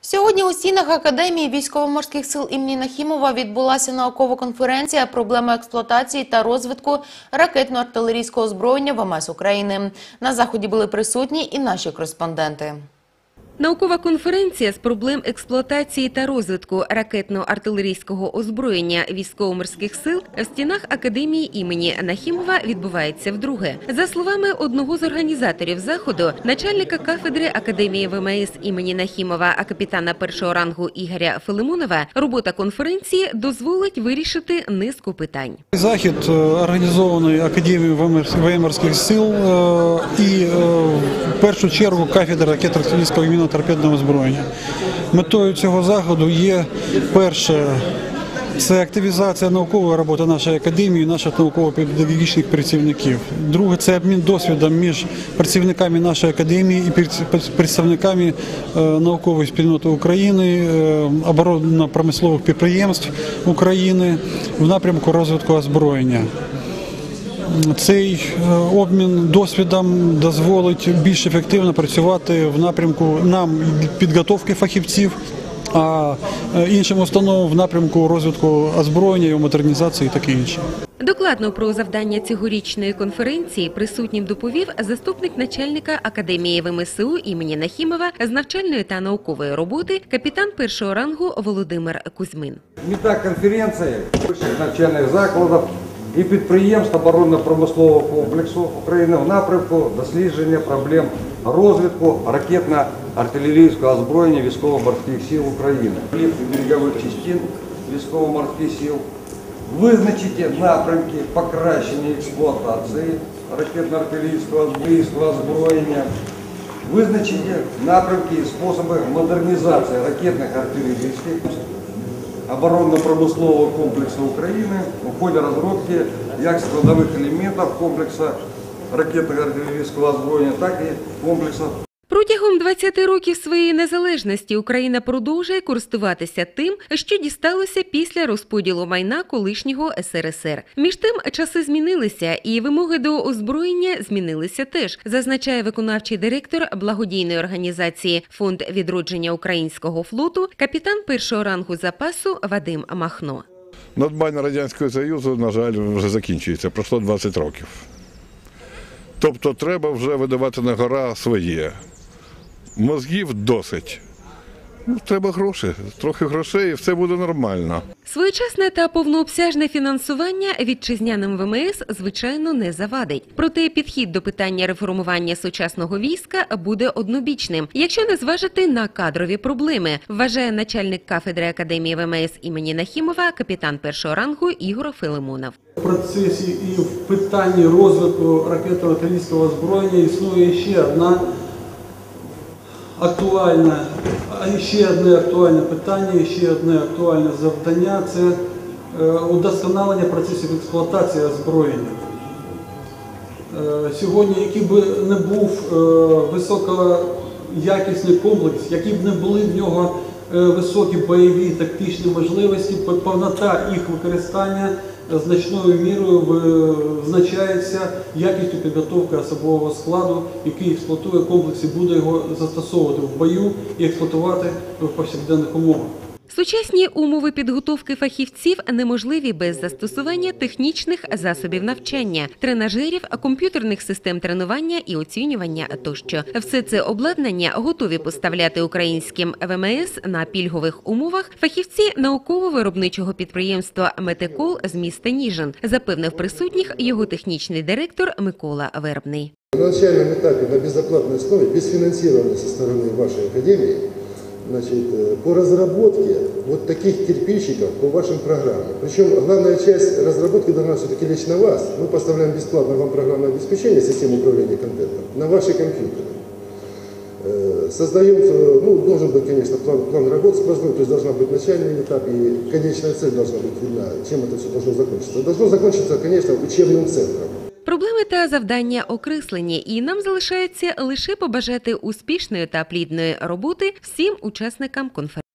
Сьогодні у стінах Академії військово-морських сил імені Нахімова відбулася наукова конференція «Проблеми експлуатації та розвитку ракетно-артилерійського озброєння ВМС України». На заході були присутні і наші кореспонденти. Наукова конференція з проблем експлуатації та розвитку ракетно-артилерійського озброєння військово-морських сил в стінах Академії імені Нахімова відбувається вдруге. За словами одного з організаторів заходу, начальника кафедри Академії ВМС імені Нахімова, а капітана першого рангу Ігоря Филимонова, робота конференції дозволить вирішити низку питань. Захід організований Академією воєнно-морських сил і в першу чергу кафедра ракетно-артилерійського і мінно-торпедного озброєння. Метою цього заходу є перше – це активізація наукової роботи нашої академії, наших науково-педагогічних працівників. Друге – це обмін досвідом між працівниками нашої академії і представниками наукової спільноти України, оборонно-промислових підприємств України в напрямку розвитку озброєння. Цей обмін досвідом дозволить більш ефективно працювати в напрямку нам підготовки фахівців, а іншим установам в напрямку розвитку озброєння, його модернізації і таке інше. Докладно про завдання цьогорічної конференції присутнім доповів заступник начальника Академії ВМСУ імені Нахімова з навчальної та наукової роботи капітан першого рангу Володимир Кузьмин. Мета конференції вищих навчальних закладів і підприємств оборонно-промислового комплексу України в напрямку дослідження проблем розвитку ракетно-артилерійського озброєння військово-морських сил України, берегових частин військово-морських сил, визначити напрямки покращення експлуатації ракетно-артилерійського озброєння, визначити напрямки і способи модернізації ракетних артилерійських оборонно-промислового комплексу України у ході розробки як складових елементів комплексу ракетного артилерійського озброєння, так і комплексу. Протягом 20 років своєї незалежності Україна продовжує користуватися тим, що дісталося після розподілу майна колишнього СРСР. Між тим, часи змінилися і вимоги до озброєння змінилися теж, зазначає виконавчий директор благодійної організації «Фонд відродження українського флоту», капітан першого рангу запасу Вадим Махно. Надбання Радянського Союзу, на жаль, вже закінчується. Пройшло 20 років. Тобто треба вже видавати на гора своє. Мозгів досить. Треба гроші, трохи грошей і все буде нормально. Своєчасне та повнообсяжне фінансування вітчизняним ВМС, звичайно, не завадить. Проте підхід до питання реформування сучасного війська буде однобічним, якщо не зважити на кадрові проблеми, вважає начальник кафедри Академії ВМС імені Нахімова, капітан першого рангу Ігор Филимонов. В процесі і в питанні розвитку ракетно-артилерійського озброєння існує ще одне актуальне питання, ще одне актуальне завдання – це удосконалення процесів експлуатації озброєння. Сьогодні, який би не був високоякісний комплекс, які б не були в нього високі бойові тактичні можливості, повнота їх використання значною мірою визначається якістю підготовки особового складу, який експлуатує комплекс і буде його застосовувати в бою і експлуатувати в повсякденних умовах. Сучасні умови підготовки фахівців неможливі без застосування технічних засобів навчання, тренажерів, комп'ютерних систем тренування і оцінювання тощо. Все це обладнання готові поставляти українським ВМС на пільгових умовах фахівці науково-виробничого підприємства «Метекол» з міста Ніжин, запевнив присутніх його технічний директор Микола Вербний. На начальном этапе на безоплатной основе, без финансирования со стороны вашей академии, по разработке вот таких кирпичиков по вашим программам. Причем главная часть разработки должна все-таки лечь на вас. Мы поставляем бесплатно вам программное обеспечение, систему управления контентом, на ваши компьютеры. Создаем, должен быть, конечно, план работы сквозной, то есть должна быть начальный этап и конечная цель должна быть видна, чем это все должно закончиться. Должно закончиться, конечно, учебным центром. Проблеми та завдання окреслені, і нам залишається лише побажати успішної та плідної роботи всім учасникам конференції.